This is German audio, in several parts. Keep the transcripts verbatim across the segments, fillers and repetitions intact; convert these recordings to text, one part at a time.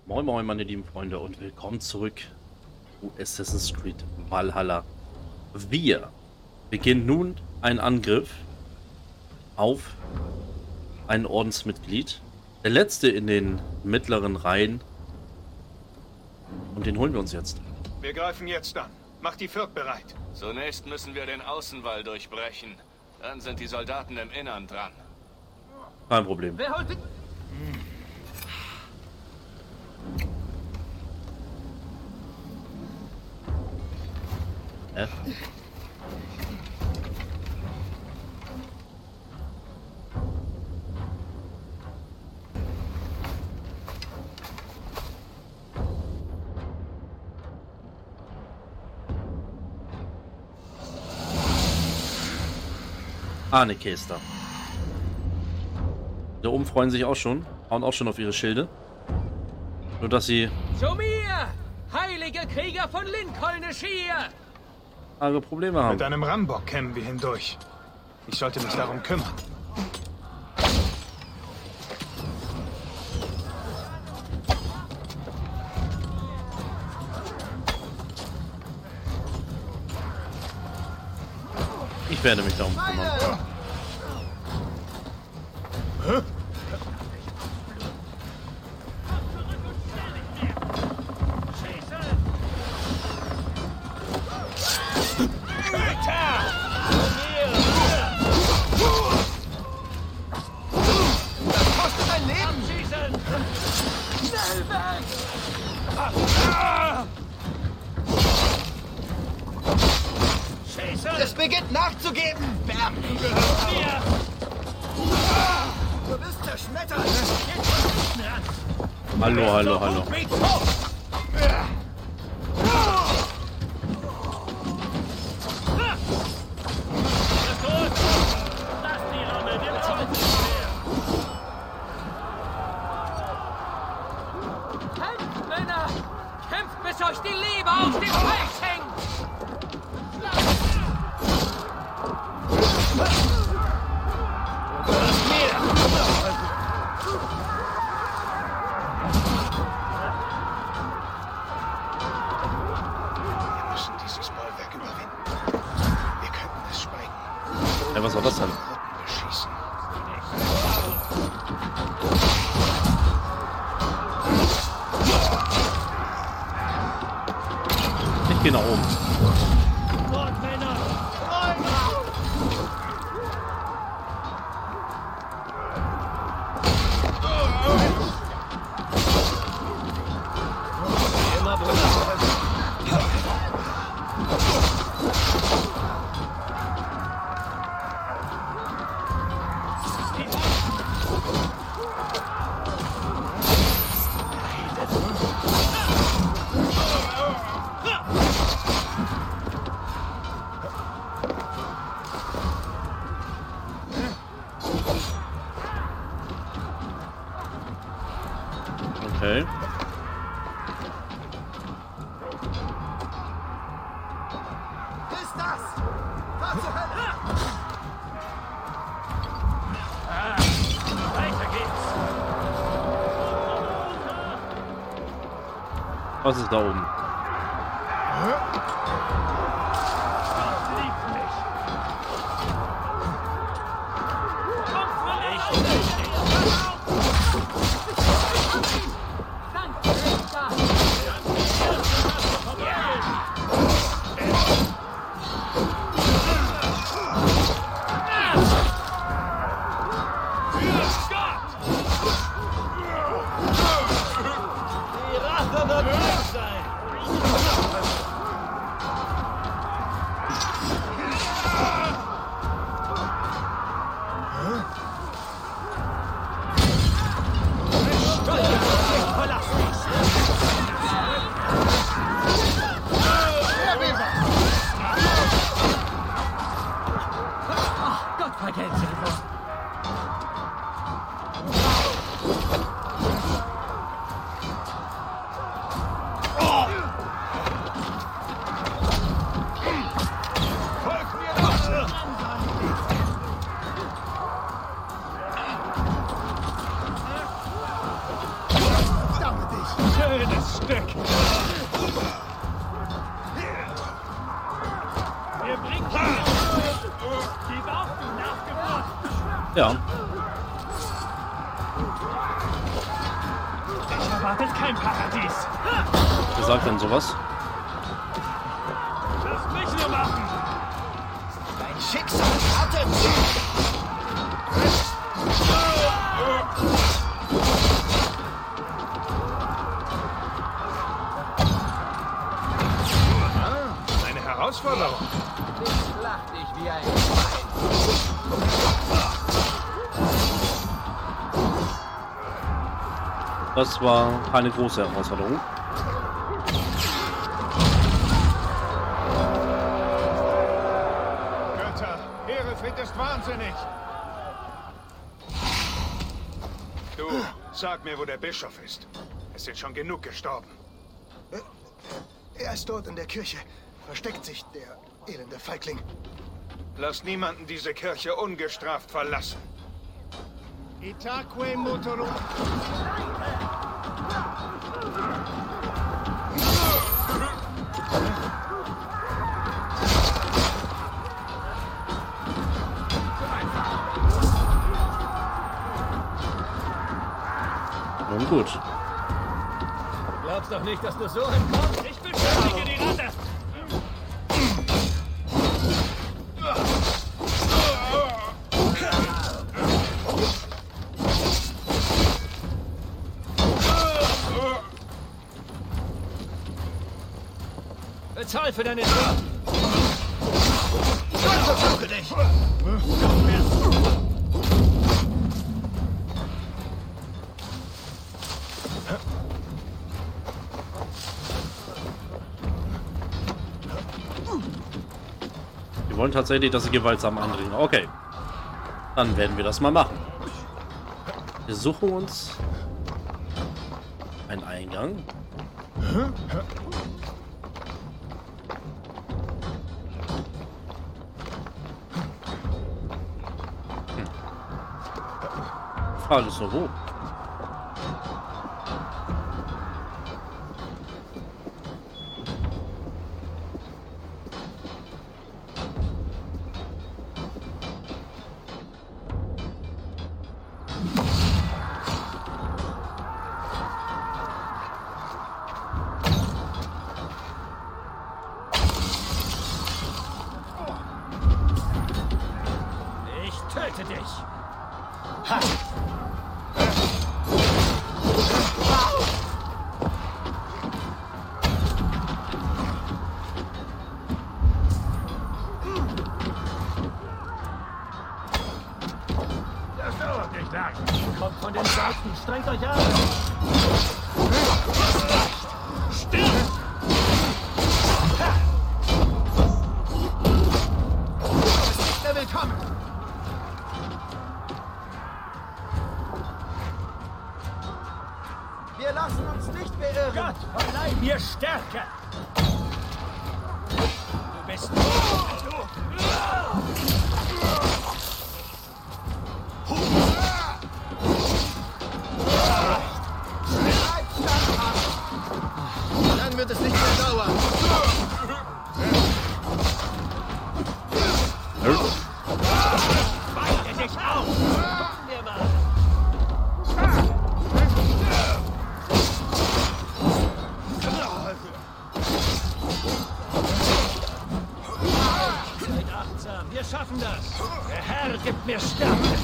Moin Moin meine lieben Freunde und willkommen zurück zu Assassin's Creed Valhalla. Wir beginnen nun einen Angriff auf ein Ordensmitglied. Der letzte in den mittleren Reihen. Und den holen wir uns jetzt. Wir greifen jetzt an. Macht die Vierk bereit. Zunächst müssen wir den Außenwall durchbrechen. Dann sind die Soldaten im Innern dran. Kein Problem. Wer holt den... Hä? Ah, ne Kester. Da oben freuen sich auch schon. Hauen auch schon auf ihre Schilde. Nur dass sie Zu mir! Heilige Krieger von Lincolnisch hier! andere Probleme haben. Mit einem Rambock kämen wir hindurch. Ich sollte mich darum kümmern. Ich werde mich darum kümmern. Es beginnt nachzugeben! Bam! Du bist zerschmettert! Hallo, hallo, hallo. Kämpft, Männer! Kämpft, bis euch die Leber aus dem Hals hängt! Wir müssen dieses Bollwerk überwinden. Wir könnten es sprengen. Ja, was war das denn? Rotten beschießen. Ich gehe nach oben. Okay. Ist das? Was zur Hölle? Weiter geht's! Was ist da oben? Schönes Stück. Wir bringen die Waffen nachgebracht. Ja. Dich erwartet kein Paradies. Wer sagt denn sowas? Lass mich nur machen. Dein Schicksal wartet. Eine Herausforderung. Ich schlach dich wie ein Schwein. Das war keine große Herausforderung. Götter, Herefried ist wahnsinnig. Du, sag mir, wo der Bischof ist. Es sind schon genug gestorben. Er ist dort in der Kirche. Versteckt sich, der elende Feigling. Lass niemanden diese Kirche ungestraft verlassen. Itaque Motoro. Nun gut. Du glaubst doch nicht, dass du so entkommst. Ich beschäftige die Ratte. Bezahl für deine Tat. Versuche dich! Wir wollen tatsächlich, dass sie gewaltsam eindringen. Okay. Dann werden wir das mal machen. Wir suchen uns einen Eingang. Frage ist nur wo. Ich töte dich. Das dauert nicht lang. Kommt von den Seiten. Strengt euch an. Stirb! Er will kommen! Wir lassen uns nicht beirren! Gott, verleih mir Stärke! Du bist... Du... Bleib standhaft! Dann wird es nicht mehr dauern! Weite dich auf! Komm mir mal! Seid achtsam, wir schaffen das! Der Herr gibt mir Stärke!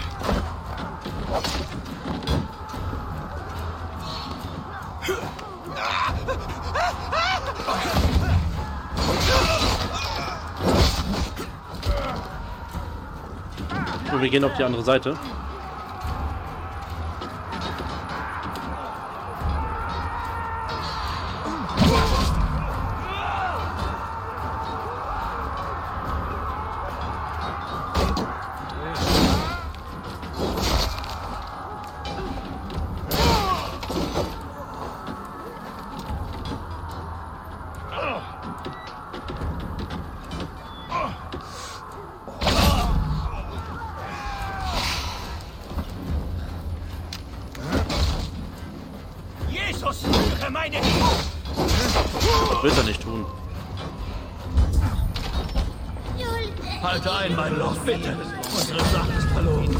So, wir gehen auf die andere Seite. Jesus, führe meine Liebe! Wird er nicht tun. Halte ein, mein Lord, bitte. Unsere Sache ist verloren.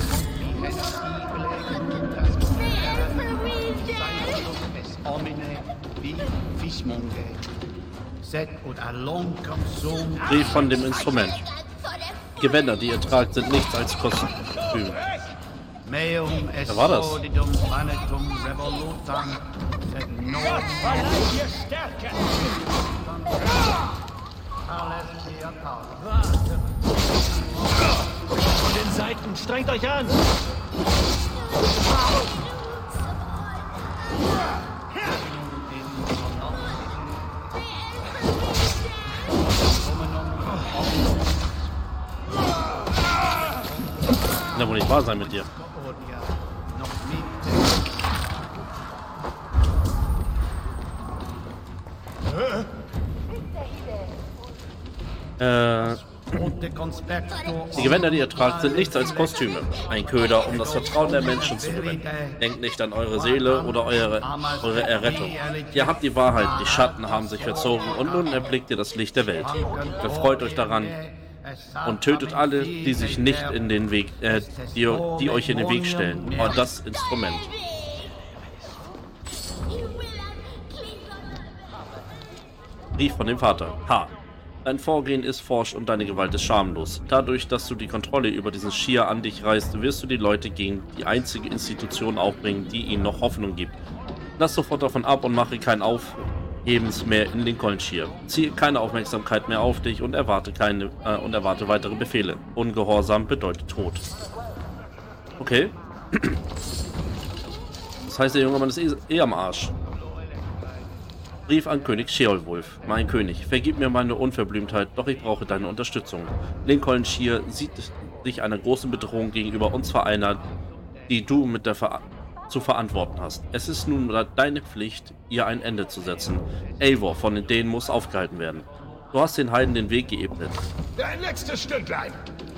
Brief von dem Instrument. Die Gewänder, die ihr tragt, sind nichts als Kostüm. Wer war das? Von den Seiten, strengt euch an! Kann ja wohl nicht wahr sein mit dir. Äh, die Gewänder, die ihr tragt, sind nichts als Kostüme. Ein Köder, um das Vertrauen der Menschen zu gewinnen. Denkt nicht an eure Seele oder eure, eure Errettung. Ihr habt die Wahrheit, die Schatten haben sich verzogen und nun erblickt ihr das Licht der Welt. Befreut euch daran und tötet alle, die sich nicht in den Weg, äh, die, die euch in den Weg stellen. Oh, das Instrument. Brief von dem Vater. H. Dein Vorgehen ist forsch und deine Gewalt ist schamlos. Dadurch, dass du die Kontrolle über diesen Schier an dich reißt, wirst du die Leute gegen die einzige Institution aufbringen, die ihnen noch Hoffnung gibt. Lass sofort davon ab und mache kein Aufhebens mehr in Lincolnshire. Ziehe keine Aufmerksamkeit mehr auf dich und erwarte keine äh, und erwarte weitere Befehle. Ungehorsam bedeutet Tod. Okay. Das heißt, der junge Mann ist eh, eh am Arsch. Brief an König Sheolwulf. Mein König, vergib mir meine Unverblümtheit, doch ich brauche deine Unterstützung. Lincolnshire sieht sich einer großen Bedrohung gegenüber uns vereinert, die du mit der Ver zu verantworten hast. Es ist nun deine Pflicht, ihr ein Ende zu setzen. Eivor von den Dänen muss aufgehalten werden. Du hast den Heiden den Weg geebnet. Dein letztes Stücklein.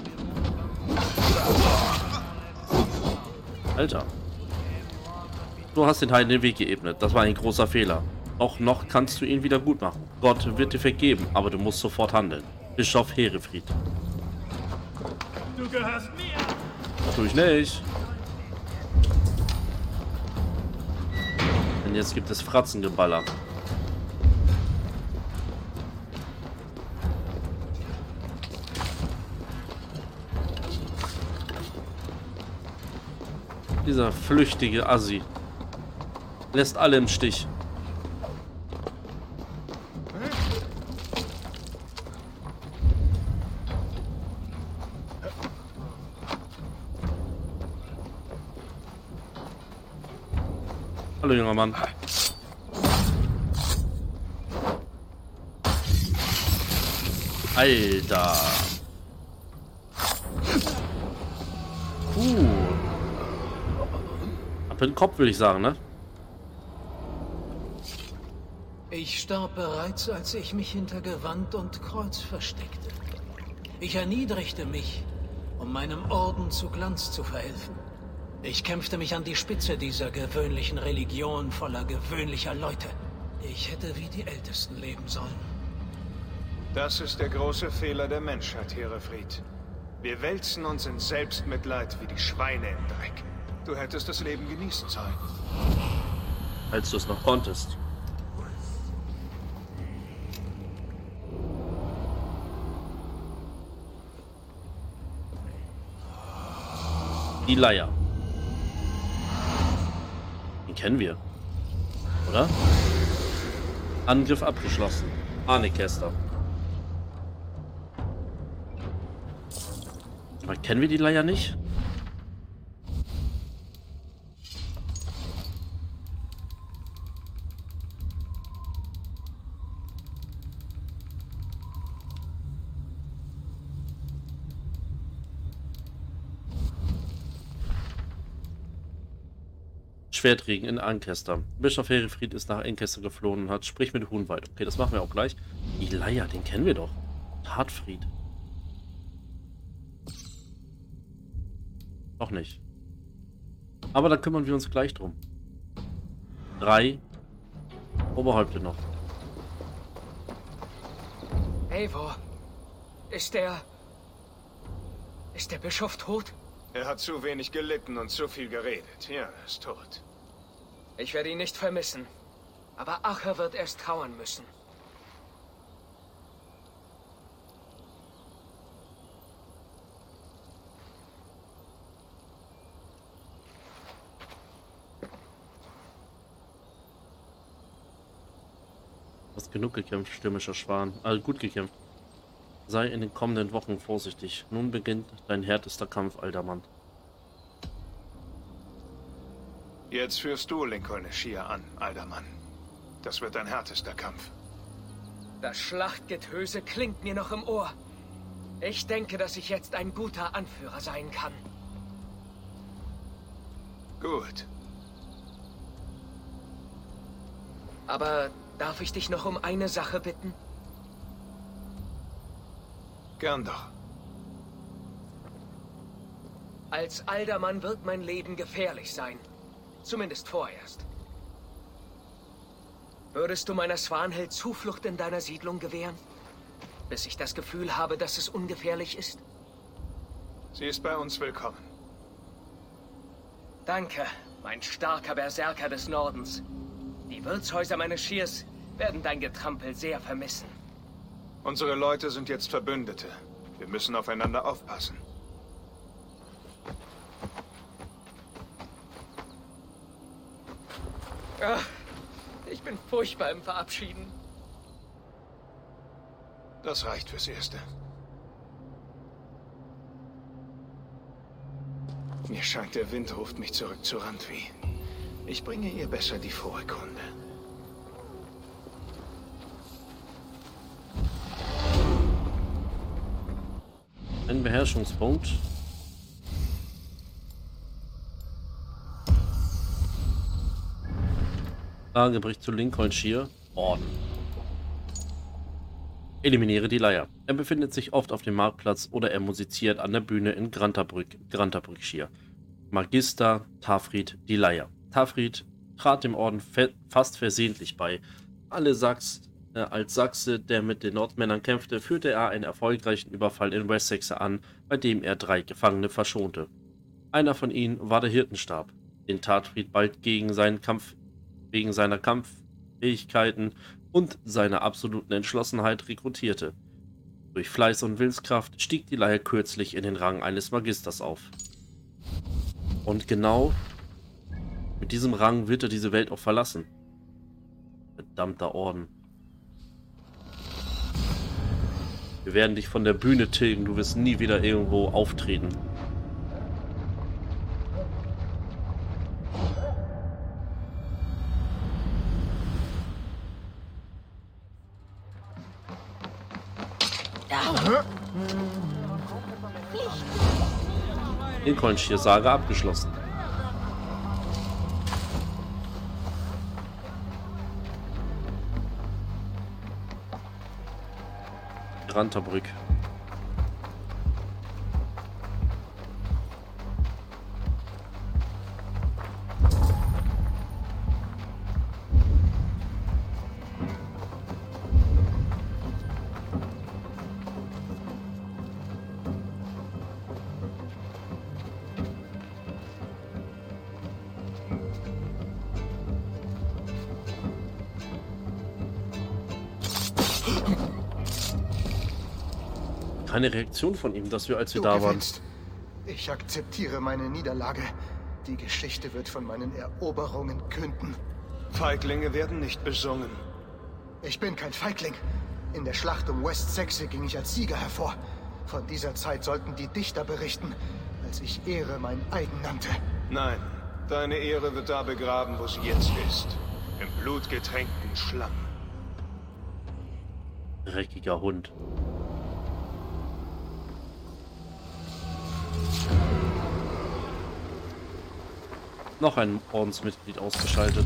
Alter. Du hast den Heiden den Weg geebnet. Das war ein großer Fehler. Auch noch kannst du ihn wieder gut machen. Gott wird dir vergeben, aber du musst sofort handeln. Bischof Herefried. Du gehörst mir! Das tue ich nicht. Denn jetzt gibt es Fratzengeballer. Dieser flüchtige Assi lässt alle im Stich. Hallo, junger Mann. Alter. Puh. Ab in den Kopf, würde ich sagen, ne? Ich starb bereits, als ich mich hinter Gewand und Kreuz versteckte. Ich erniedrigte mich, um meinem Orden zu Glanz zu verhelfen. Ich kämpfte mich an die Spitze dieser gewöhnlichen Religion voller gewöhnlicher Leute. Ich hätte wie die Ältesten leben sollen. Das ist der große Fehler der Menschheit, Herefried. Wir wälzen uns in Selbstmitleid wie die Schweine im Dreck. Du hättest das Leben genießen sollen. Als du es noch konntest. Die Leier. Den kennen wir. Oder? Angriff abgeschlossen. Arnekäster. Aber kennen wir die Leier nicht? Schwertregen in Ancaster. Bischof Herefried ist nach Ancaster geflohen und hat Sprich mit Huhnwald. Okay, das machen wir auch gleich. Die Leier, den kennen wir doch. Hartfried. Noch nicht. Aber da kümmern wir uns gleich drum. Drei Oberhäupte noch. Eivor, ist der... Ist der Bischof tot? Er hat zu wenig gelitten und zu viel geredet. Ja, er ist tot. Ich werde ihn nicht vermissen. Aber Acher wird erst trauern müssen. Hast genug gekämpft, stürmischer Schwan. Also gut gekämpft. Sei in den kommenden Wochen vorsichtig. Nun beginnt dein härtester Kampf, alter Mann. Jetzt führst du Lincoln Schier an, alter Mann. Das wird dein härtester Kampf. Das Schlachtgetöse klingt mir noch im Ohr. Ich denke, dass ich jetzt ein guter Anführer sein kann. Gut. Aber darf ich dich noch um eine Sache bitten? Gern doch. Als Aldermann wird mein Leben gefährlich sein. Zumindest vorerst. Würdest du meiner Swanhild Zuflucht in deiner Siedlung gewähren? Bis ich das Gefühl habe, dass es ungefährlich ist? Sie ist bei uns willkommen. Danke, mein starker Berserker des Nordens. Die Wirtshäuser meines Schiers werden dein Getrampel sehr vermissen. Unsere Leute sind jetzt Verbündete. Wir müssen aufeinander aufpassen. Ach, ich bin furchtbar im Verabschieden. Das reicht fürs Erste. Mir scheint, der Wind ruft mich zurück zu Randvi. Ich bringe ihr besser die frohe Kunde. Ein Beherrschungspunkt. Lage bricht zu Lincolnshire. Orden. Eliminiere die Leier. Er befindet sich oft auf dem Marktplatz oder er musiziert an der Bühne in Grantabrück, Grantabrückshire. Magister Tafrid die Leier. Tafrid trat dem Orden fe fast versehentlich bei. Alle Sachs, äh, als Sachse, der mit den Nordmännern kämpfte, führte er einen erfolgreichen Überfall in Wessex an, bei dem er drei Gefangene verschonte. Einer von ihnen war der Hirtenstab, den Tafrid bald gegen seinen Kampf, wegen seiner Kampffähigkeiten und seiner absoluten Entschlossenheit rekrutierte. Durch Fleiß und Willenskraft stieg die Leier kürzlich in den Rang eines Magisters auf. Und genau mit diesem Rang wird er diese Welt auch verlassen. Verdammter Orden. Wir werden dich von der Bühne tilgen, du wirst nie wieder irgendwo auftreten. Lincolnshire-Sage abgeschlossen. Grantabrück. Keine Reaktion von ihm, dass wir, als wir Du da waren. gewinnst. Ich akzeptiere meine Niederlage. Die Geschichte wird von meinen Eroberungen künden. Feiglinge werden nicht besungen. Ich bin kein Feigling. In der Schlacht um West Saxe ging ich als Sieger hervor. Von dieser Zeit sollten die Dichter berichten, als ich Ehre mein eigen nannte. Nein, deine Ehre wird da begraben, wo sie jetzt ist. Im blutgetränkten Schlamm. Dreckiger Hund. Noch ein Ordensmitglied ausgeschaltet.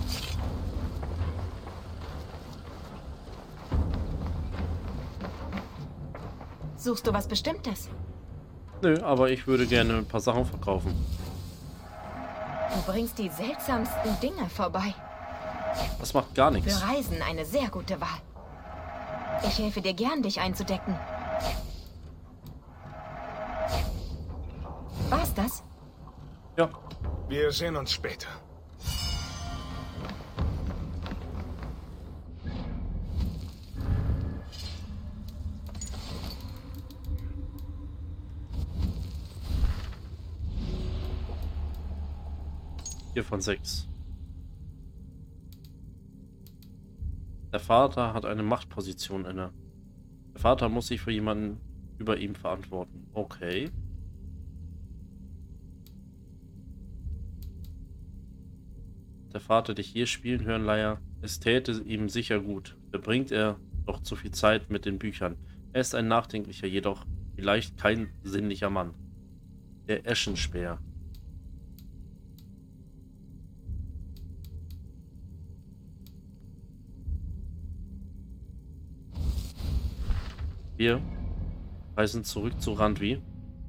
Suchst du was Bestimmtes? Nö, aber ich würde gerne ein paar Sachen verkaufen. Du bringst die seltsamsten Dinge vorbei. Das macht gar nichts. Für Reisen eine sehr gute Wahl. Ich helfe dir gern, dich einzudecken. War's das? Ja. Wir sehen uns später. Vier von sechs. Der Vater hat eine Machtposition inne. Der Vater muss sich für jemanden über ihm verantworten. Okay. Der Vater dich hier spielen hören, Leia. Es täte ihm sicher gut. Verbringt er doch zu viel Zeit mit den Büchern. Er ist ein nachdenklicher, jedoch vielleicht kein sinnlicher Mann. Der Eschenspeer. Wir reisen zurück zu Randvi.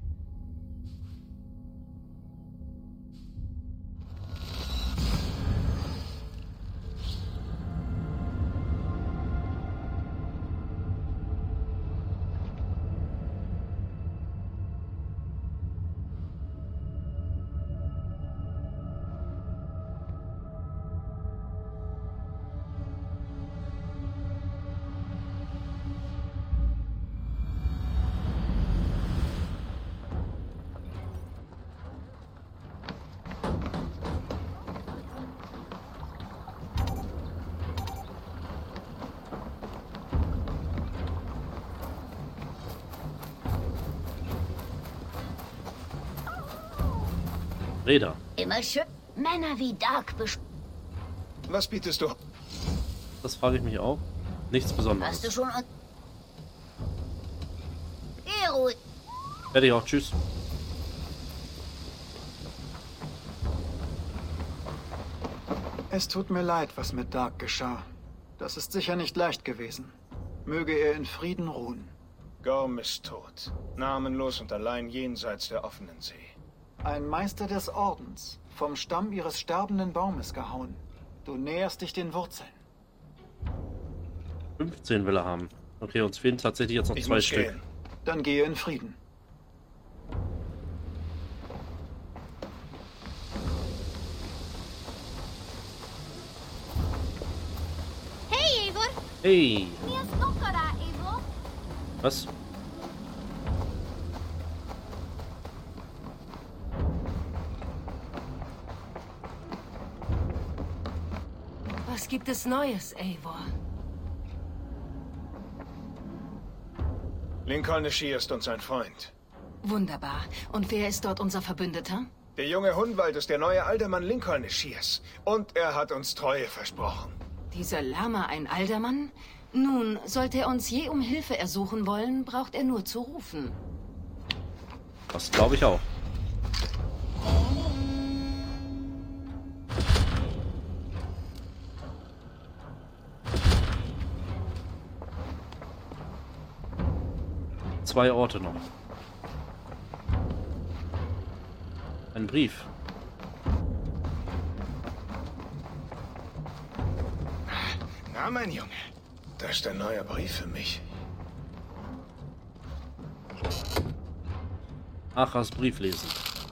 Räder. Immer schön. Männer wie Dark besch... Was bietest du? Das frage ich mich auch. Nichts Besonderes. Hast du schon... Geh ruhig. Fertig auch. Tschüss. Es tut mir leid, was mit Dark geschah. Das ist sicher nicht leicht gewesen. Möge er in Frieden ruhen. Gorm ist tot. Namenlos und allein jenseits der offenen See. Ein Meister des Ordens, vom Stamm ihres sterbenden Baumes gehauen. Du näherst dich den Wurzeln. fünfzehn will er haben. Okay, uns fehlen tatsächlich jetzt noch Ich zwei muss Stück. gehen. Dann gehe in Frieden. Hey, Eivor. Hey! Mir ist Nokora, Eivor. Was? Was gibt es Neues, Eivor? Lincoln Ishii ist uns ein Freund. Wunderbar. Und wer ist dort unser Verbündeter? Der junge Hunwald ist der neue Aldermann Lincoln Ishias. Und er hat uns Treue versprochen. Dieser Lama ein Aldermann? Nun, sollte er uns je um Hilfe ersuchen wollen, braucht er nur zu rufen. Das glaube ich auch. Zwei Orte noch. Ein Brief. Na, mein Junge. Das ist ein neuer Brief für mich. Achas Brief lesen.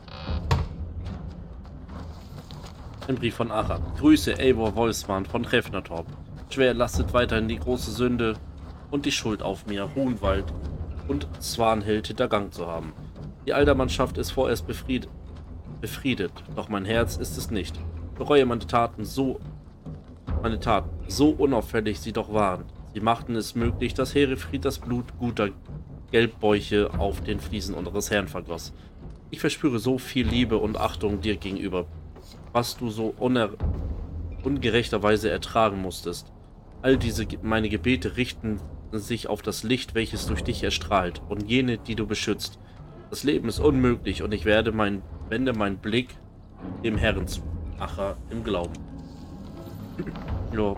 Ein Brief von Acha. Grüße Eivor Wolfsmann von Hrefnatorp. Schwer lastet weiterhin die große Sünde und die Schuld auf mir, Hohenwald und Swanhild hintergangen zu haben. Die Aldermannschaft ist vorerst befried befriedet, doch mein Herz ist es nicht. Ich bereue meine Taten so, meine Taten, so unauffällig sie doch waren. Sie machten es möglich, dass Herefried das Blut guter Gelbbäuche auf den Fliesen unseres Herrn vergoss. Ich verspüre so viel Liebe und Achtung dir gegenüber, was du so uner ungerechterweise ertragen musstest. All diese meine Gebete richten sich auf das Licht, welches durch dich erstrahlt, und jene, die du beschützt. Das Leben ist unmöglich, und ich werde mein, wende meinen Blick dem Herrn zu. Acha im Glauben. Jo.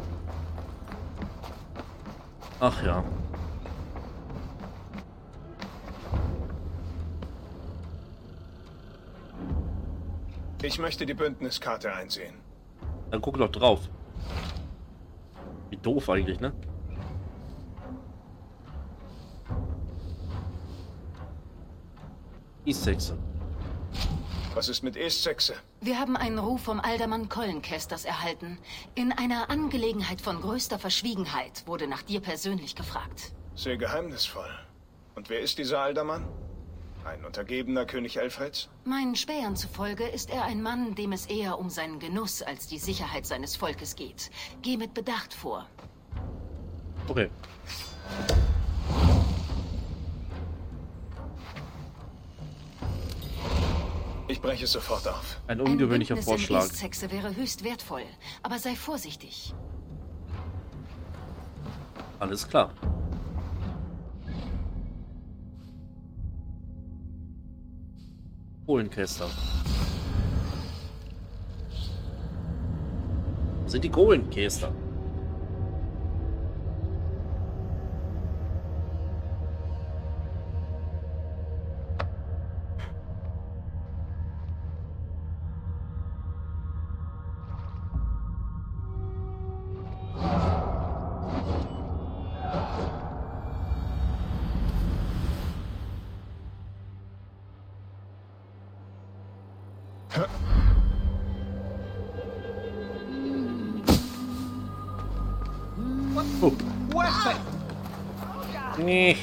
Ach ja. Ich möchte die Bündniskarte einsehen. Dann guck doch drauf. Wie doof eigentlich, ne? East-Sechse. Was ist mit East-Sechse? Wir haben einen Ruf vom Alderman Collencasters erhalten. In einer Angelegenheit von größter Verschwiegenheit wurde nach dir persönlich gefragt. Sehr geheimnisvoll. Und wer ist dieser Alderman? Ein untergebener König Alfreds? Meinen Spähern zufolge ist er ein Mann, dem es eher um seinen Genuss als die Sicherheit seines Volkes geht. Geh mit Bedacht vor. Okay. Ich breche es sofort auf. Ein ungewöhnlicher ein Vorschlag. In East-Sechse wäre höchst wertvoll, aber sei vorsichtig. Alles klar. Kohlenkäster. Wo sind die Kohlenkäster? Oh. Nee.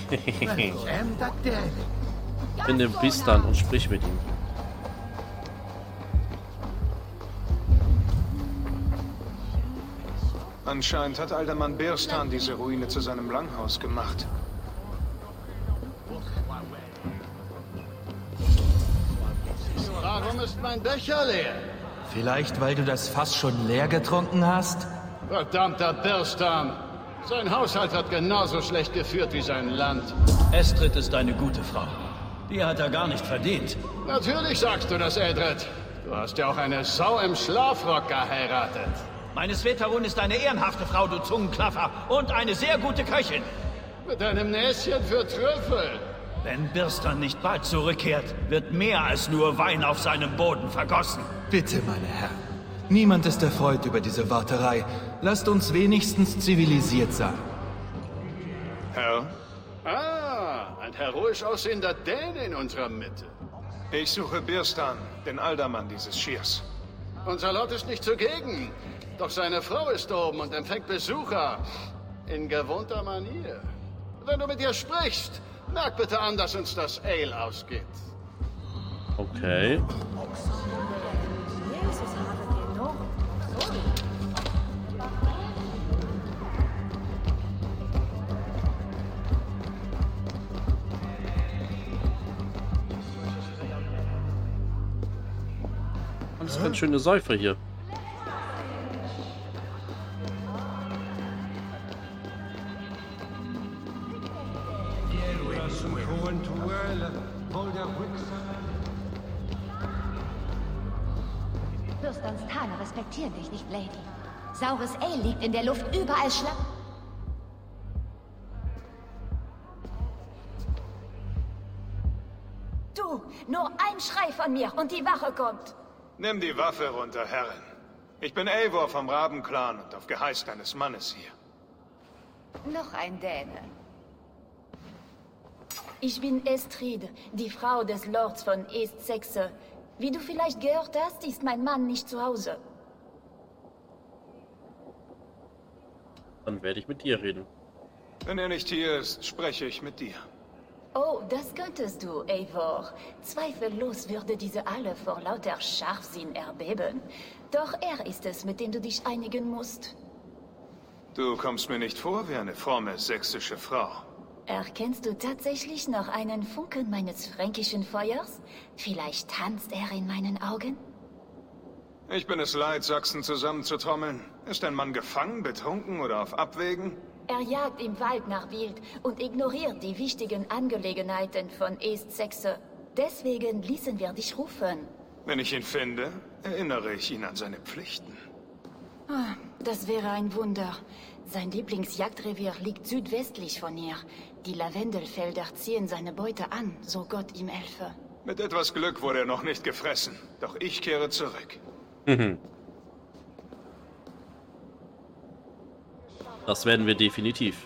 Finde Bistan und sprich mit ihm. Anscheinend hat Alderman Birstan diese Ruine zu seinem Langhaus gemacht. Warum ist mein Becher leer? Vielleicht, weil du das Fass schon leer getrunken hast? Verdammter Birstan! Sein Haushalt hat genauso schlecht geführt wie sein Land. Estrid ist eine gute Frau. Die hat er gar nicht verdient. Natürlich sagst du das, Edred. Du hast ja auch eine Sau im Schlafrock geheiratet. Meine Svetarun ist eine ehrenhafte Frau, du Zungenklaffer. Und eine sehr gute Köchin. Mit einem Näschen für Trüffel. Wenn Birstan nicht bald zurückkehrt, wird mehr als nur Wein auf seinem Boden vergossen. Bitte, meine Herren. Niemand ist erfreut über diese Warterei. Lasst uns wenigstens zivilisiert sein. Herr? Ah, ein heroisch aussehender Däne in unserer Mitte. Ich suche Birstan, den Alderman dieses Schiers. Unser Lord ist nicht zugegen. Doch seine Frau ist oben und empfängt Besucher. In gewohnter Manier. Wenn du mit ihr sprichst, merk bitte an, dass uns das Ale ausgeht. Okay. Das ist ganz schöne Säufer hier. Birstans Taler respektieren dich nicht, Lady. Saures Ale liegt in der Luft, überall Schla... Du, nur ein Schrei von mir und die Wache kommt. Nimm die Waffe runter, Herrin. Ich bin Eivor vom Rabenclan und auf Geheiß deines Mannes hier. Noch ein Däne. Ich bin Estrid, die Frau des Lords von East-Sechse. Wie du vielleicht gehört hast, ist mein Mann nicht zu Hause. Dann werde ich mit dir reden. Wenn er nicht hier ist, spreche ich mit dir. Oh, das könntest du, Eivor. Zweifellos würde diese alle vor lauter Scharfsinn erbeben. Doch er ist es, mit dem du dich einigen musst. Du kommst mir nicht vor wie eine fromme sächsische Frau. Erkennst du tatsächlich noch einen Funken meines fränkischen Feuers? Vielleicht tanzt er in meinen Augen? Ich bin es leid, Sachsen zusammenzutrommeln. Ist ein Mann gefangen, betrunken oder auf Abwägen? Er jagt im Wald nach Wild und ignoriert die wichtigen Angelegenheiten von East-Sechse. Deswegen ließen wir dich rufen. Wenn ich ihn finde, erinnere ich ihn an seine Pflichten. Ah, das wäre ein Wunder. Sein Lieblingsjagdrevier liegt südwestlich von hier. Die Lavendelfelder ziehen seine Beute an, so Gott ihm helfe. Mit etwas Glück wurde er noch nicht gefressen. Doch ich kehre zurück. Mhm. Das werden wir definitiv.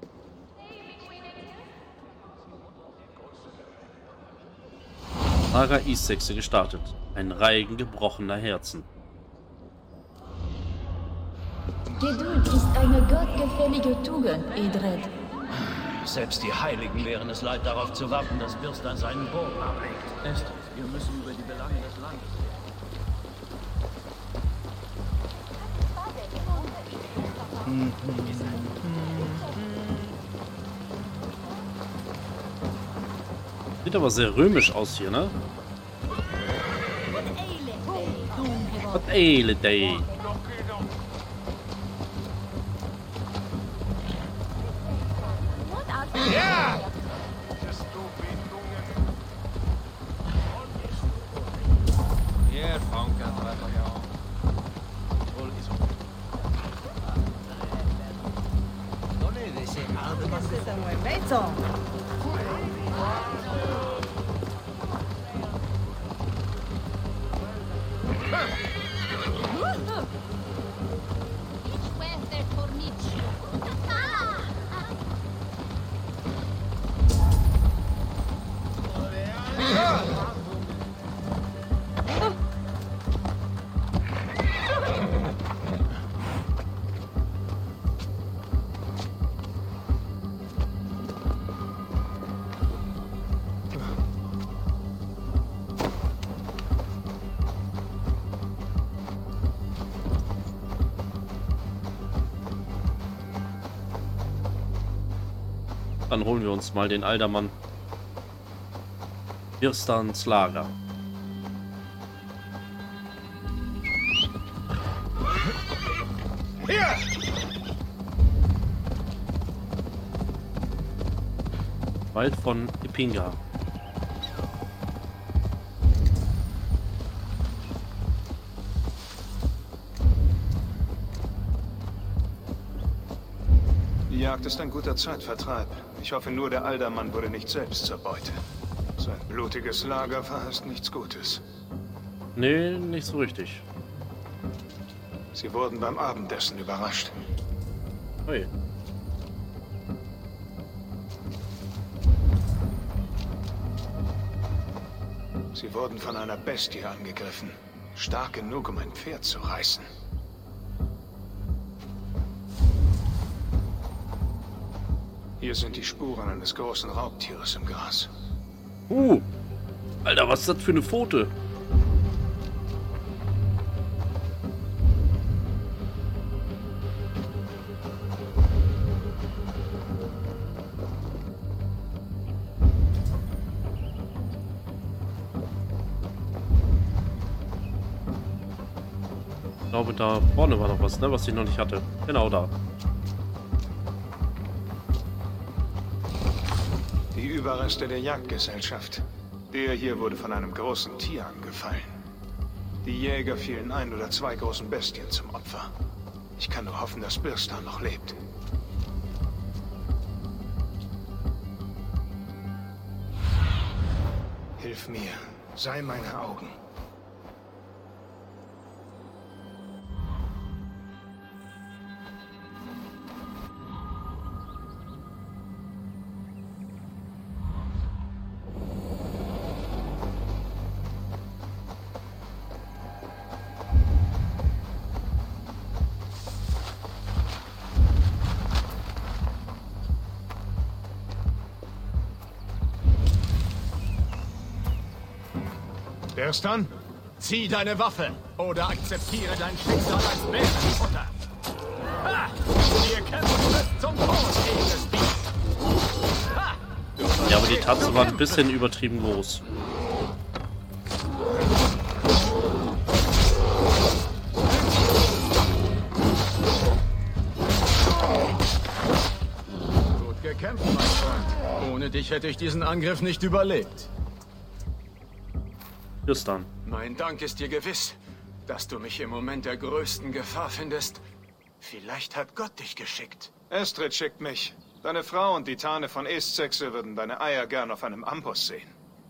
Saga East Sechse gestartet. Ein Reigen gebrochener Herzen. Geduld ist eine gottgefällige Tugend, Edred. Selbst die Heiligen wären es leid, darauf zu warten, dass Birstan seinen Bogen ablegt. Estes, wir müssen über die Belange des Landes reden. Sieht aber sehr römisch aus hier, ne? Was eile day? Ja! Dann holen wir uns mal den Aldermann. Birstans Lager. Hier! Wald von Ipinga. Die Jagd ist ein guter Zeitvertreib. Ich hoffe nur, der Aldermann wurde nicht selbst zur Beute. Sein blutiges Lager verheißt nichts Gutes. Nee, nicht so richtig. Sie wurden beim Abendessen überrascht. Ui. Sie wurden von einer Bestie angegriffen. Stark genug, um ein Pferd zu reißen. Hier sind die Spuren eines großen Raubtieres im Gras. Uh, Alter, was ist das für eine Pfote? Ich glaube, da vorne war noch was, ne, was ich noch nicht hatte. Genau da. Die Überreste der Jagdgesellschaft. Der hier wurde von einem großen Tier angefallen. Die Jäger fielen ein oder zwei großen Bestien zum Opfer. Ich kann nur hoffen, dass Birstan noch lebt. Hilf mir. Sei meine Augen. Birstan? Zieh deine Waffe oder akzeptiere dein Schicksal als Bärenfutter. Ha! Wir kämpfen bis zum Tod gegen das Biest. Ha! Ja, aber die Tatze war ein bisschen übertrieben groß. Gut gekämpft, mein Freund. Ohne dich hätte ich diesen Angriff nicht überlebt. Birstan. Mein Dank ist dir gewiss, dass du mich im Moment der größten Gefahr findest. Vielleicht hat Gott dich geschickt. Estrid schickt mich. Deine Frau und die Tane von East Sechse würden deine Eier gern auf einem Amboss sehen.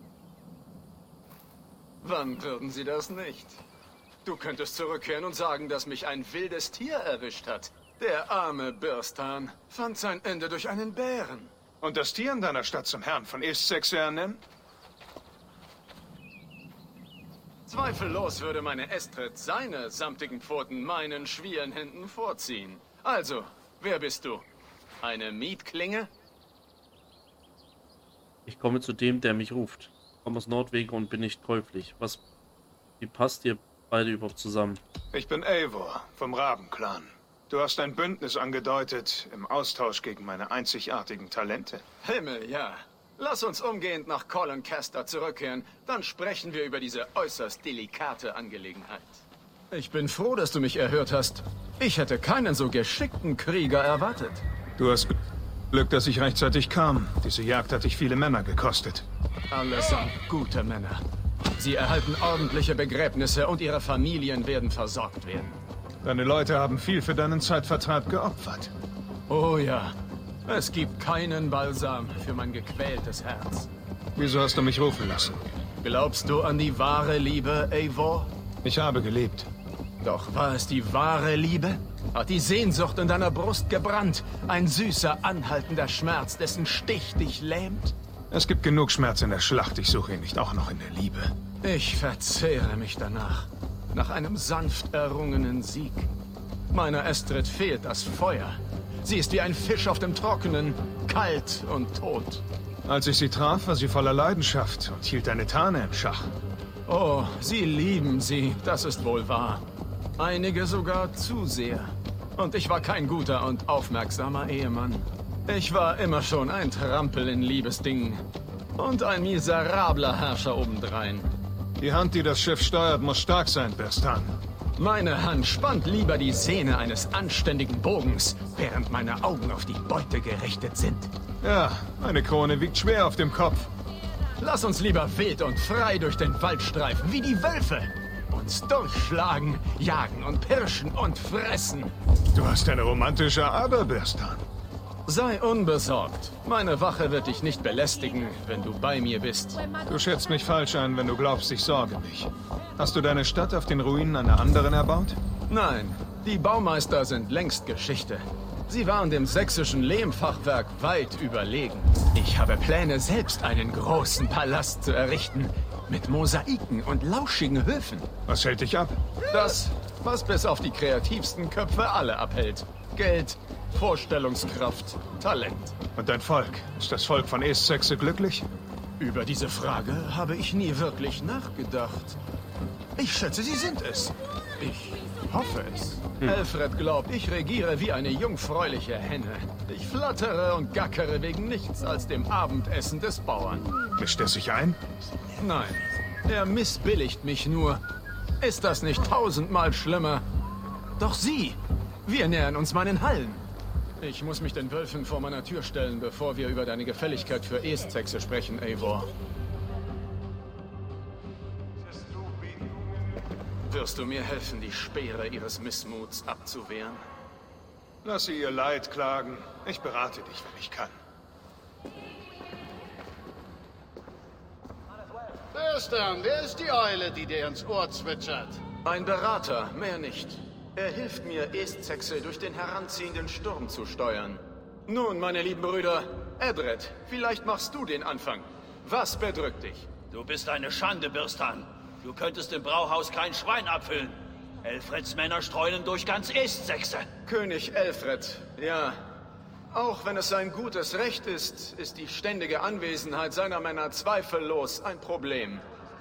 Wann würden sie das nicht? Du könntest zurückkehren und sagen, dass mich ein wildes Tier erwischt hat. Der arme Birstan fand sein Ende durch einen Bären. Und das Tier in deiner Stadt zum Herrn von East Sexe ernennen? Zweifellos würde meine Estrid seine samtigen Pfoten meinen schwierigen Händen vorziehen. Also, wer bist du? Eine Mietklinge? Ich komme zu dem, der mich ruft. Ich komme aus Nordwege und bin nicht käuflich. Was... Wie passt ihr beide überhaupt zusammen? Ich bin Eivor vom Rabenclan. Du hast ein Bündnis angedeutet im Austausch gegen meine einzigartigen Talente. Himmel, ja. Lass uns umgehend nach Coloncaster zurückkehren. Dann sprechen wir über diese äußerst delikate Angelegenheit. Ich bin froh, dass du mich erhört hast. Ich hätte keinen so geschickten Krieger erwartet. Du hast Glück, dass ich rechtzeitig kam. Diese Jagd hat dich viele Männer gekostet. Allesamt gute Männer. Sie erhalten ordentliche Begräbnisse und ihre Familien werden versorgt werden. Deine Leute haben viel für deinen Zeitvertreib geopfert. Oh ja. Es gibt keinen Balsam für mein gequältes Herz. Wieso hast du mich rufen lassen? Glaubst du an die wahre Liebe, Eivor? Ich habe gelebt. Doch war es die wahre Liebe? Hat die Sehnsucht in deiner Brust gebrannt? Ein süßer, anhaltender Schmerz, dessen Stich dich lähmt? Es gibt genug Schmerz in der Schlacht, ich suche ihn nicht auch noch in der Liebe. Ich verzehre mich danach. Nach einem sanft errungenen Sieg. Meiner Estrid fehlt das Feuer. Sie ist wie ein Fisch auf dem Trockenen, kalt und tot. Als ich sie traf, war sie voller Leidenschaft und hielt eine Tarne im Schach. Oh, sie lieben sie, das ist wohl wahr. Einige sogar zu sehr. Und ich war kein guter und aufmerksamer Ehemann. Ich war immer schon ein Trampel in Liebesdingen. Und ein miserabler Herrscher obendrein. Die Hand, die das Schiff steuert, muss stark sein, Birstan. Meine Hand spannt lieber die Sehne eines anständigen Bogens, während meine Augen auf die Beute gerichtet sind. Ja, eine Krone wiegt schwer auf dem Kopf. Lass uns lieber wild und frei durch den Wald streifen, wie die Wölfe. Uns durchschlagen, jagen und pirschen und fressen. Du hast eine romantische Ader, Birstan. Sei unbesorgt. Meine Wache wird dich nicht belästigen, wenn du bei mir bist. Du schätzt mich falsch ein, wenn du glaubst, ich sorge mich. Hast du deine Stadt auf den Ruinen einer anderen erbaut? Nein, die Baumeister sind längst Geschichte. Sie waren dem sächsischen Lehmfachwerk weit überlegen. Ich habe Pläne, selbst einen großen Palast zu errichten. Mit Mosaiken und lauschigen Höfen. Was hält dich ab? Das, was bis auf die kreativsten Köpfe alle abhält. Geld, Vorstellungskraft, Talent. Und dein Volk? Ist das Volk von East Sexe glücklich? Über diese Frage habe ich nie wirklich nachgedacht. Ich schätze, sie sind es. Ich hoffe es. Hm. Alfred glaubt, ich regiere wie eine jungfräuliche Henne. Ich flattere und gackere wegen nichts als dem Abendessen des Bauern. Mischt er sich ein? Nein, er missbilligt mich nur. Ist das nicht tausendmal schlimmer? Doch Sie, wir nähern uns meinen Hallen. Ich muss mich den Wölfen vor meiner Tür stellen, bevor wir über deine Gefälligkeit für East Sexe sprechen, Eivor. Wirst du mir helfen, die Speere ihres Missmuts abzuwehren? Lass sie ihr Leid klagen. Ich berate dich, wenn ich kann. Wer ist denn? Wer ist die Eule, die dir ins Ohr zwitschert? Ein Berater, mehr nicht. Er hilft mir, East Sexe durch den heranziehenden Sturm zu steuern. Nun, meine lieben Brüder, Edred, vielleicht machst du den Anfang. Was bedrückt dich? Du bist eine Schande, Birstan. Du könntest im Brauhaus kein Schwein abfüllen. Elfreds Männer streunen durch ganz East Sexe. König Elfred, ja. Auch wenn es sein gutes Recht ist, ist die ständige Anwesenheit seiner Männer zweifellos ein Problem.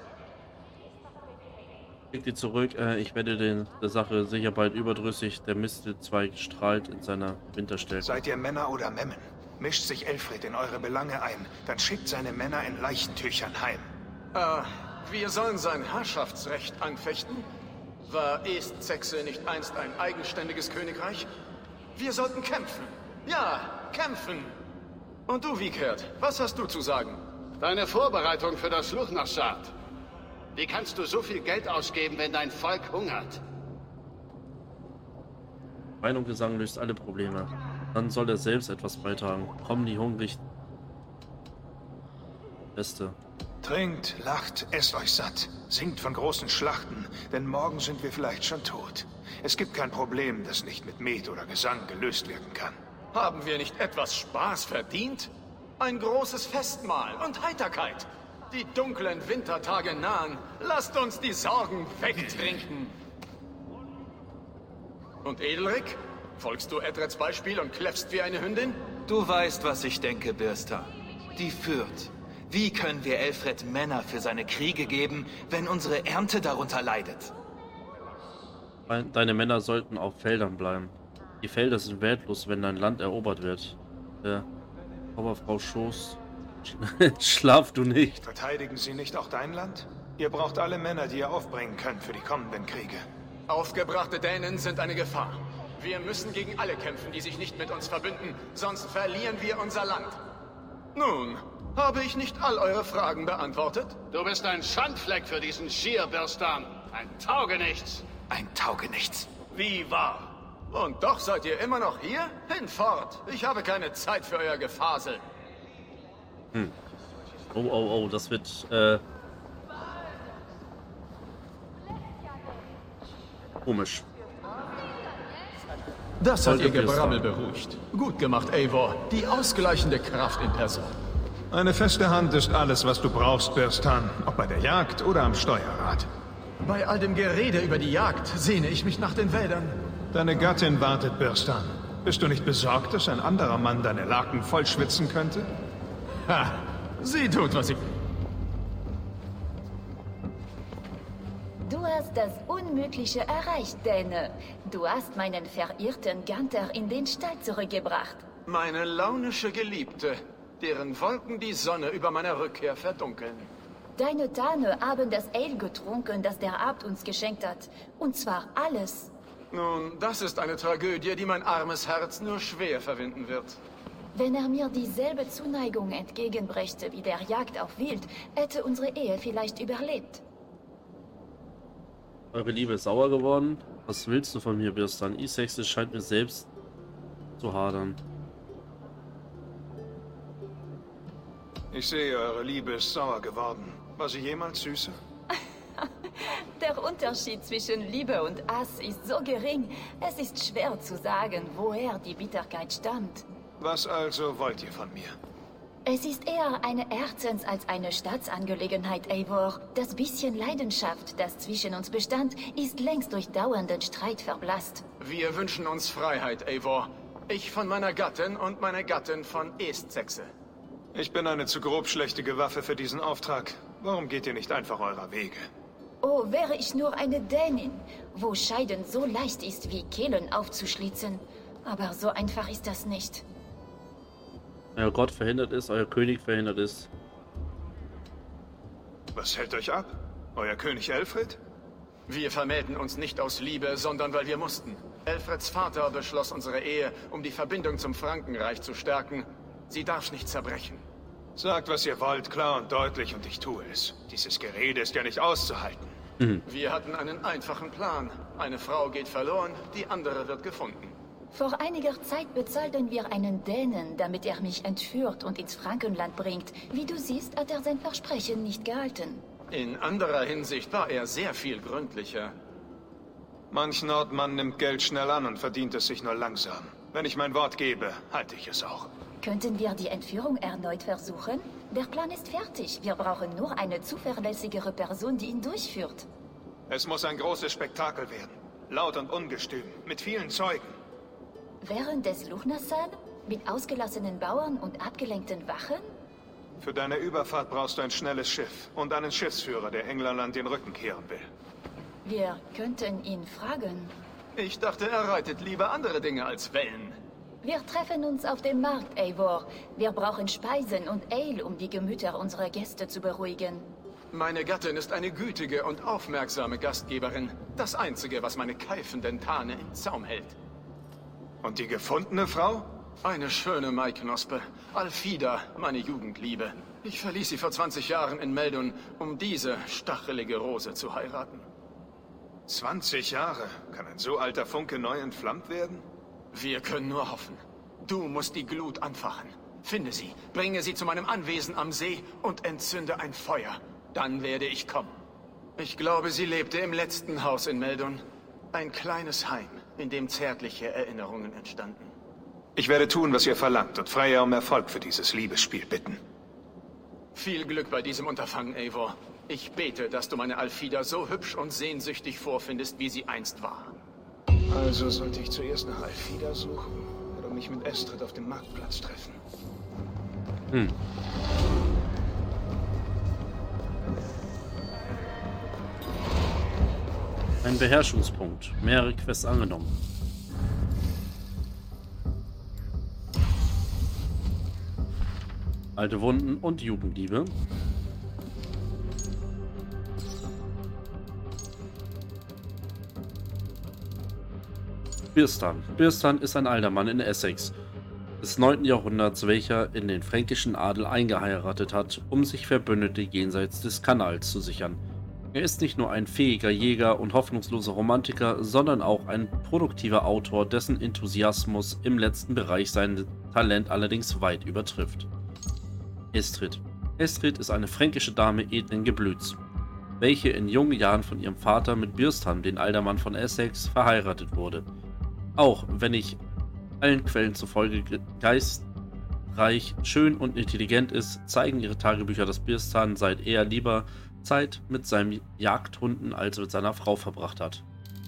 Schickt die zurück. Äh, ich werde den, der Sache sicher bald überdrüssig. Der Mistelzweig strahlt in seiner Winterstärke. Seid ihr Männer oder Memmen? Mischt sich Elfred in eure Belange ein, dann schickt seine Männer in Leichentüchern heim. Äh, wir sollen sein Herrschaftsrecht anfechten? War East Sexe nicht einst ein eigenständiges Königreich? Wir sollten kämpfen. Ja, kämpfen. Und du, Wiekert, was hast du zu sagen? Deine Vorbereitung für das Luchnaschad. Wie kannst du so viel Geld ausgeben, wenn dein Volk hungert? Wein und Gesang löst alle Probleme. Dann soll er selbst etwas beitragen. Kommen die hungrig. Beste. Trinkt, lacht, esst euch satt. Singt von großen Schlachten, denn morgen sind wir vielleicht schon tot. Es gibt kein Problem, das nicht mit Met oder Gesang gelöst werden kann. Haben wir nicht etwas Spaß verdient? Ein großes Festmahl und Heiterkeit. Die dunklen Wintertage nahen. Lasst uns die Sorgen wegtrinken. Und Edelric? Folgst du Edreds Beispiel und kläffst wie eine Hündin? Du weißt, was ich denke, Birster. Die Fürth. Wie können wir Elfred Männer für seine Kriege geben, wenn unsere Ernte darunter leidet? Deine Männer sollten auf Feldern bleiben. Die Felder sind wertlos, wenn dein Land erobert wird. Der Zauberfrau Schoß. Schlaf du nicht. Verteidigen Sie nicht auch dein Land? Ihr braucht alle Männer, die ihr aufbringen könnt für die kommenden Kriege. Aufgebrachte Dänen sind eine Gefahr. Wir müssen gegen alle kämpfen, die sich nicht mit uns verbünden, sonst verlieren wir unser Land. Nun, habe ich nicht all eure Fragen beantwortet? Du bist ein Schandfleck für diesen Schierbirstan. Ein Taugenichts. Ein Taugenichts. Wie wahr? Und doch seid ihr immer noch hier? Hinfort. Ich habe keine Zeit für euer Gefasel. Hm. Oh, oh, oh, das wird, äh... komisch. Das hat ihr Gebrabbel beruhigt. Gut gemacht, Eivor. Die ausgleichende Kraft in Person. Eine feste Hand ist alles, was du brauchst, Birstan. Ob bei der Jagd oder am Steuerrad. Bei all dem Gerede über die Jagd sehne ich mich nach den Wäldern. Deine Gattin wartet, Birstan. Bist du nicht besorgt, dass ein anderer Mann deine Laken vollschwitzen könnte? Ha! Sie tut, was sie... Du hast das Unmögliche erreicht, Däne. Du hast meinen verirrten Gunther in den Stall zurückgebracht. Meine launische Geliebte, deren Wolken die Sonne über meiner Rückkehr verdunkeln. Deine Tane haben das Ale getrunken, das der Abt uns geschenkt hat. Und zwar alles. Nun, das ist eine Tragödie, die mein armes Herz nur schwer verwinden wird. Wenn er mir dieselbe Zuneigung entgegenbrächte wie der Jagd auf Wild, hätte unsere Ehe vielleicht überlebt. Eure Liebe ist sauer geworden? Was willst du von mir, Birstan? Issex scheint mir selbst zu hadern. Ich sehe, eure Liebe ist sauer geworden. War sie jemals süße? Der Unterschied zwischen Liebe und Hass ist so gering, es ist schwer zu sagen, woher die Bitterkeit stammt. Was also wollt ihr von mir? Es ist eher eine Herzens- als eine Staatsangelegenheit, Eivor. Das bisschen Leidenschaft, das zwischen uns bestand, ist längst durch dauernden Streit verblasst. Wir wünschen uns Freiheit, Eivor. Ich von meiner Gattin und meine Gattin von Estsexe. Ich bin eine zu grobschlächtige Waffe für diesen Auftrag. Warum geht ihr nicht einfach eurer Wege? Oh, wäre ich nur eine Dänin, wo Scheiden so leicht ist wie Kehlen aufzuschlitzen. Aber so einfach ist das nicht. Euer Gott verhindert es, euer König verhindert es. Was hält euch ab? Euer König Elfred? Wir vermählten uns nicht aus Liebe, sondern weil wir mussten. Elfreds Vater beschloss unsere Ehe, um die Verbindung zum Frankenreich zu stärken. Sie darf nicht zerbrechen. Sagt, was ihr wollt, klar und deutlich, und ich tue es. Dieses Gerede ist ja nicht auszuhalten. Mhm. Wir hatten einen einfachen Plan. Eine Frau geht verloren, die andere wird gefunden. Vor einiger Zeit bezahlten wir einen Dänen, damit er mich entführt und ins Frankenland bringt. Wie du siehst, hat er sein Versprechen nicht gehalten. In anderer Hinsicht war er sehr viel gründlicher. Manch Nordmann nimmt Geld schnell an und verdient es sich nur langsam. Wenn ich mein Wort gebe, halte ich es auch. Könnten wir die Entführung erneut versuchen? Der Plan ist fertig. Wir brauchen nur eine zuverlässigere Person, die ihn durchführt. Es muss ein großes Spektakel werden. Laut und ungestüm, mit vielen Zeugen. Während des Luchnasan? Mit ausgelassenen Bauern und abgelenkten Wachen? Für deine Überfahrt brauchst du ein schnelles Schiff und einen Schiffsführer, der Englerland den Rücken kehren will. Wir könnten ihn fragen. Ich dachte, er reitet lieber andere Dinge als Wellen. Wir treffen uns auf dem Markt, Eivor. Wir brauchen Speisen und Ale, um die Gemüter unserer Gäste zu beruhigen. Meine Gattin ist eine gütige und aufmerksame Gastgeberin. Das Einzige, was meine keifenden Tane im Zaum hält. Und die gefundene Frau? Eine schöne Maiknospe. Alfida, meine Jugendliebe. Ich verließ sie vor zwanzig Jahren in Meldon, um diese stachelige Rose zu heiraten. zwanzig Jahre? Kann ein so alter Funke neu entflammt werden? Wir können nur hoffen. Du musst die Glut anfachen. Finde sie, bringe sie zu meinem Anwesen am See und entzünde ein Feuer. Dann werde ich kommen. Ich glaube, sie lebte im letzten Haus in Meldon. Ein kleines Heim, in dem zärtliche Erinnerungen entstanden. Ich werde tun, was ihr verlangt und Freya um Erfolg für dieses Liebesspiel bitten. Viel Glück bei diesem Unterfangen, Eivor. Ich bete, dass du meine Alfida so hübsch und sehnsüchtig vorfindest, wie sie einst war. Also sollte ich zuerst nach Alfida suchen oder mich mit Estrid auf dem Marktplatz treffen. Hm. Ein Beherrschungspunkt. Mehrere Quests angenommen. Alte Wunden und Jugendliebe. Birstan. Birstan ist ein alter Mann in Essex des neunten Jahrhunderts, welcher in den fränkischen Adel eingeheiratet hat, um sich Verbündete jenseits des Kanals zu sichern. Er ist nicht nur ein fähiger Jäger und hoffnungsloser Romantiker, sondern auch ein produktiver Autor, dessen Enthusiasmus im letzten Bereich sein Talent allerdings weit übertrifft. Estrid. Estrid ist eine fränkische Dame edlen Geblüts, welche in jungen Jahren von ihrem Vater mit Birstan, den Aldermann von Essex, verheiratet wurde. Auch wenn ich allen Quellen zufolge geistreich, schön und intelligent ist, zeigen ihre Tagebücher, dass Birstan seit eher lieber Zeit mit seinen Jagdhunden als mit seiner Frau verbracht hat.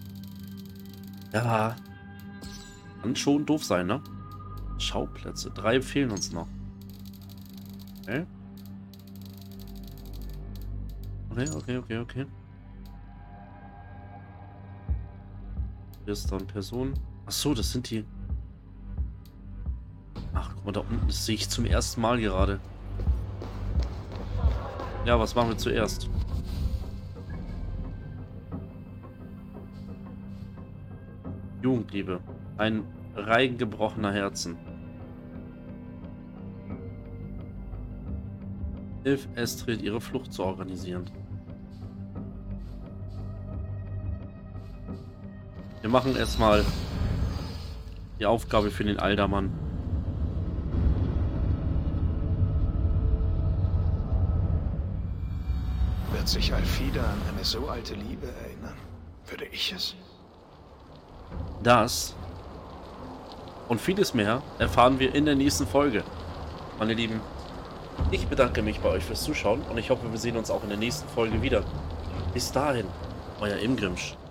Ja, kann schon doof sein, ne? Schauplätze, drei fehlen uns noch. Okay. Okay, okay, okay, okay. Birstan Person. Ach so, das sind die. Ach, guck mal, da unten, das sehe ich zum ersten Mal gerade. Ja, was machen wir zuerst? Jugendliebe. Ein Reigen gebrochener Herzen. Hilf Estrid, ihre Flucht zu organisieren. Wir machen erstmal die Aufgabe für den Aldermann. Wird sich Alfida an eine so alte Liebe erinnern? Würde ich es? Das und vieles mehr erfahren wir in der nächsten Folge. Meine Lieben, ich bedanke mich bei euch fürs Zuschauen und ich hoffe, wir sehen uns auch in der nächsten Folge wieder. Bis dahin, euer Imgrimsch.